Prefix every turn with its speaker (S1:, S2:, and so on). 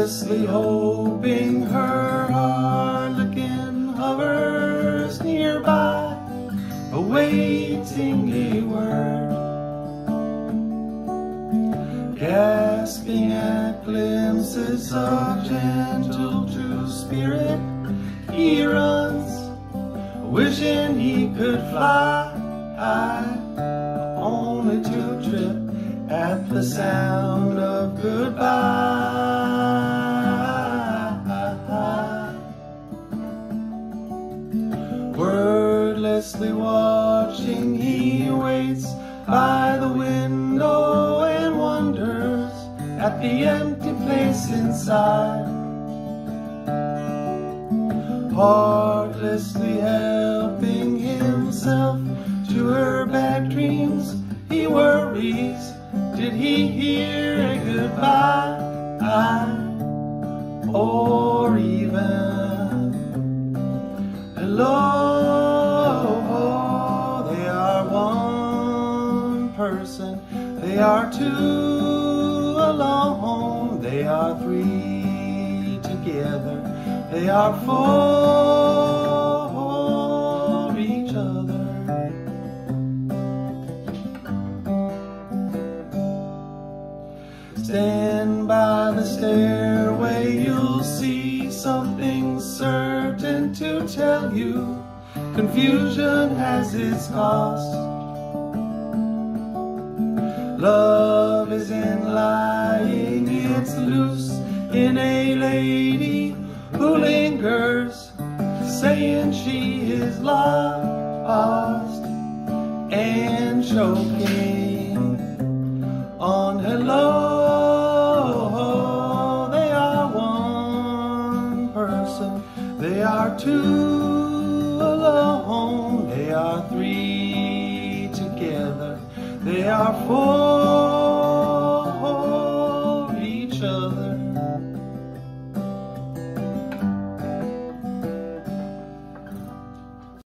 S1: Wordlessly hoping her harlequin hovers nearby, awaiting a word. Gasping at glimpses of gentle true spirit, he runs, wishing he could fly high, only to trip at the sound of goodbye. Wordlessly watching, he waits by the window and wonders at the empty place inside. Heartlessly helping himself to her bad dreams, he worries, did he hear a goodbye? Or even hello? They are one person, they are two alone, they are three together, they are for each other. Stand by the stairway, you'll see something certain to tell you. Confusion has its cost. Love isn't lying, it's loose in a lady who lingers, saying she is lost and choking on hello. They are one person, they are two alone, they are three together, they are four